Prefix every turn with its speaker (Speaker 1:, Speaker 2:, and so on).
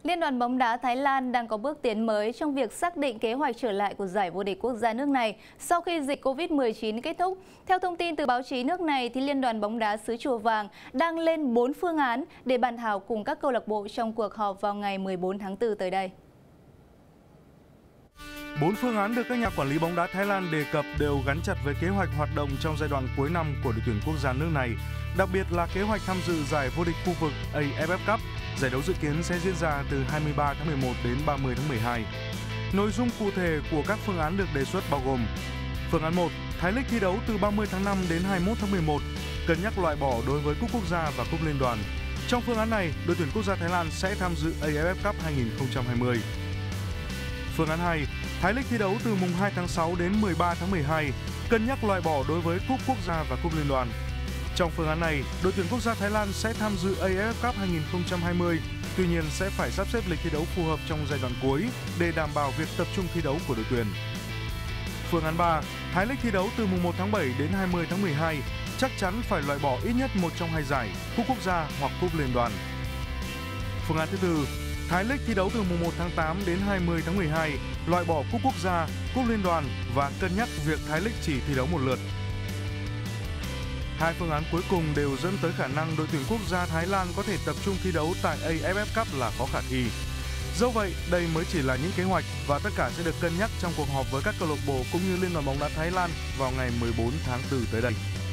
Speaker 1: Liên đoàn bóng đá Thái Lan đang có bước tiến mới trong việc xác định kế hoạch trở lại của giải vô địch quốc gia nước này sau khi dịch Covid-19 kết thúc. Theo thông tin từ báo chí nước này, thì Liên đoàn bóng đá xứ Chùa Vàng đang lên 4 phương án để bàn thảo cùng các câu lạc bộ trong cuộc họp vào ngày 14 tháng 4 tới đây.
Speaker 2: 4 phương án được các nhà quản lý bóng đá Thái Lan đề cập đều gắn chặt với kế hoạch hoạt động trong giai đoạn cuối năm của đội tuyển quốc gia nước này, đặc biệt là kế hoạch tham dự giải vô địch khu vực AFF Cup. Giải đấu dự kiến sẽ diễn ra từ 23 tháng 11 đến 30 tháng 12. Nội dung cụ thể của các phương án được đề xuất bao gồm: phương án 1, Thái League thi đấu từ 30 tháng 5 đến 21 tháng 11, cân nhắc loại bỏ đối với cúp quốc gia và cúp liên đoàn. Trong phương án này, đội tuyển quốc gia Thái Lan sẽ tham dự AFF Cup 2020. Phương án 2, Thái League thi đấu từ mùng 2 tháng 6 đến 13 tháng 12, cân nhắc loại bỏ đối với cúp quốc gia và cúp liên đoàn. Trong phương án này, đội tuyển quốc gia Thái Lan sẽ tham dự AFF Cup 2020, tuy nhiên sẽ phải sắp xếp lịch thi đấu phù hợp trong giai đoạn cuối để đảm bảo việc tập trung thi đấu của đội tuyển. Phương án 3, Thái League thi đấu từ mùng 1 tháng 7 đến 20 tháng 12, chắc chắn phải loại bỏ ít nhất một trong hai giải, cúp quốc gia hoặc cúp liên đoàn. Phương án thứ tư, Thái League thi đấu từ mùng 1 tháng 8 đến 20 tháng 12, loại bỏ cúp quốc gia, cúp liên đoàn và cân nhắc việc Thái League chỉ thi đấu một lượt. Hai phương án cuối cùng đều dẫn tới khả năng đội tuyển quốc gia Thái Lan có thể tập trung thi đấu tại AFF Cup là có khả thi. Dẫu vậy, đây mới chỉ là những kế hoạch và tất cả sẽ được cân nhắc trong cuộc họp với các câu lạc bộ cũng như Liên đoàn bóng đá Thái Lan vào ngày 14 tháng 4 tới đây.